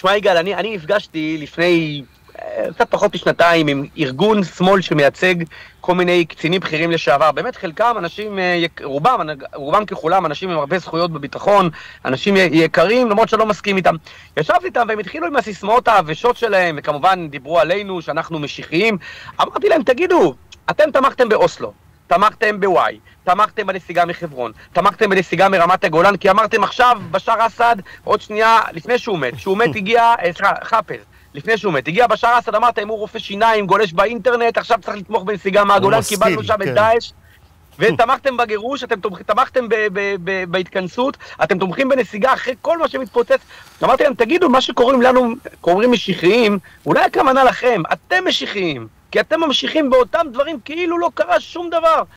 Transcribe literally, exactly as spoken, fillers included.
תשמע יגאל, אני, אני נפגשתי לפני קצת פחות משנתיים עם ארגון שמאל שמייצג כל מיני קצינים בכירים לשעבר. באמת חלקם אנשים, רובם, רובם ככולם, אנשים עם הרבה זכויות בביטחון, אנשים יקרים, למרות שלא מסכים איתם. ישבתי איתם והם התחילו עם הסיסמאות העבשות שלהם, וכמובן דיברו עלינו שאנחנו משיחיים. אמרתי להם, תגידו, אתם תמכתם באוסלו, תמכתם בוואי, תמכתם בנסיגה מחברון, תמכתם בנסיגה מרמת הגולן, כי אמרתם עכשיו בשאר אסד, עוד שנייה לפני שהוא מת, שהוא מת הגיע, חפז, לפני שהוא מת, הגיע בשאר אסד, אמרתם הוא רופא שיניים, גולש באינטרנט, עכשיו צריך לתמוך בנסיגה מהגולן, קיבלנו שם את דאעש, ותמכתם בגירוש, אתם תמכתם בהתכנסות, אתם תומכים בנסיגה אחרי כל מה שמתפוצץ. אמרתי להם, תגידו, מה שקוראים לנו, קוראים משיחיים, אולי הכוונה לכם, אתם משיחיים, כי אתם ממשיכים באותם דברים כאילו לא קרה שום דבר.